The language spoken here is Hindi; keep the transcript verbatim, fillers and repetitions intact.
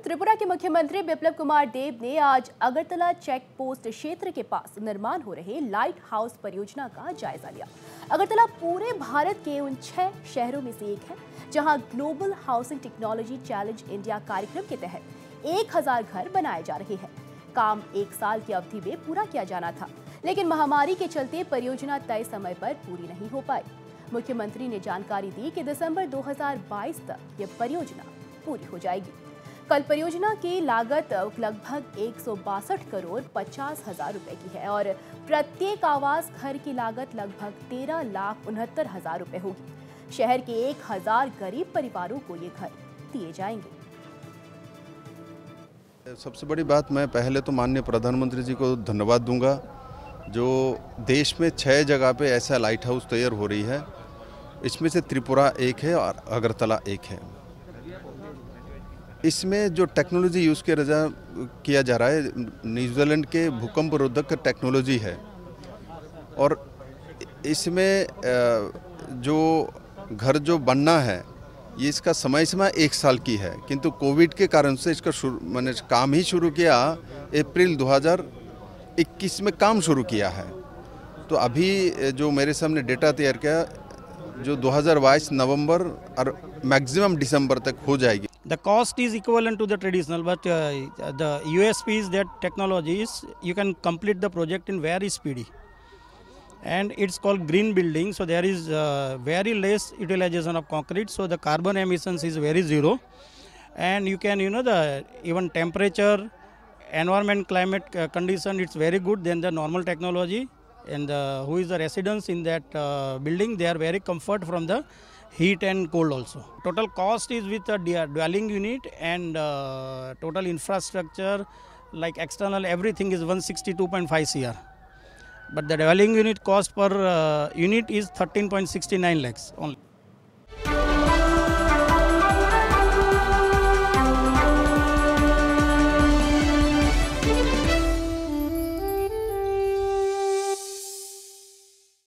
त्रिपुरा के मुख्यमंत्री बिप्लब कुमार देब ने आज अगरतला चेक पोस्ट क्षेत्र के पास निर्माण हो रहे लाइट हाउस परियोजना का जायजा लिया। अगरतला पूरे भारत के उन छह शहरों में से एक है जहां global housing technology challenge India कार्यक्रम के तहत एक हजार घर बनाए जा रहे हैं। काम एक साल की अवधि में पूरा किया जाना था, लेकिन महामारी के चलते परियोजना तय समय पर पूरी नहीं हो पाई। मुख्यमंत्री ने जानकारी दी कि दिसंबर दो हजार बाईस तक ये परियोजना पूरी हो जाएगी। कल परियोजना की लागत लगभग एक सौ बासठ करोड़ पचास हजार रुपए की है और प्रत्येक आवास घर की लागत लगभग तेरह लाख उनहत्तर हजार रुपए होगी। शहर के एक हजार गरीब परिवारों को ये घर दिए जाएंगे। सबसे बड़ी बात, मैं पहले तो माननीय प्रधानमंत्री जी को धन्यवाद दूंगा जो देश में छह जगह पे ऐसा लाइट हाउस तैयार हो रही है। इसमें से त्रिपुरा एक है और अगरतला एक है। इसमें जो टेक्नोलॉजी यूज़ किया जा किया जा रहा है न्यूजीलैंड के भूकंप रोधक टेक्नोलॉजी है और इसमें जो घर जो बनना है ये इसका समय सीमा एक साल की है, किंतु कोविड के कारण से इसका शुरू मैंने काम ही शुरू किया अप्रैल दो हज़ार इक्कीस में काम शुरू किया है। तो अभी जो मेरे सामने डेटा तैयार किया जो दो हज़ार बाईस नवंबर और मैक्सिमम दिसंबर तक हो जाएगी। The cost is equivalent to the traditional, but uh, the U S P is that technology is you can complete the project in very speedy, and it's called green building. So there is uh, very less utilization of concrete, so the carbon emissions is very zero, and you can you know the even temperature, environment, climate uh, condition it's very good than the normal technology. And uh, who is the residents in that uh, building, they are very comfort from the heat and cold also. Total cost is with a dwelling unit and uh, total infrastructure like external everything is one hundred sixty-two point five crore. But the dwelling unit cost per uh, unit is thirteen point six nine lakhs only.